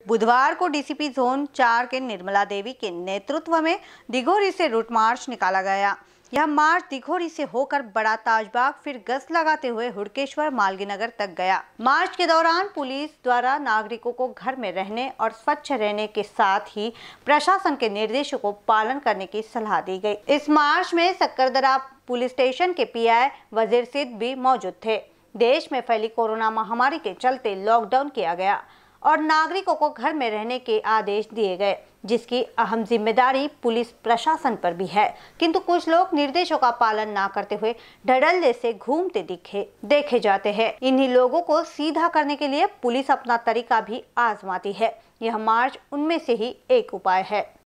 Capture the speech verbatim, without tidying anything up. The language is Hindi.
बुधवार को डीसीपी जोन चार के निर्मला देवी के नेतृत्व में दिघोरी से रूट मार्च निकाला गया। यह मार्च दिघोरी से होकर बड़ा ताजबाग फिर गश्त लगाते हुए हुड़केश्वर मालगीनगर तक गया। मार्च के दौरान पुलिस द्वारा नागरिकों को घर में रहने और स्वच्छ रहने के साथ ही प्रशासन के निर्देशों को पालन करने की सलाह दी गई। इस मार्च में सक्करदरा पुलिस स्टेशन के पीआई वजीर सिद्ध भी मौजूद थे। देश में फैली कोरोना महामारी के चलते लॉकडाउन किया गया और नागरिकों को घर में रहने के आदेश दिए गए, जिसकी अहम जिम्मेदारी पुलिस प्रशासन पर भी है। किंतु कुछ लोग निर्देशों का पालन न करते हुए धड़ल्ले से घूमते दिखे देखे जाते हैं। इन्हीं लोगों को सीधा करने के लिए पुलिस अपना तरीका भी आजमाती है। यह मार्च उनमें से ही एक उपाय है।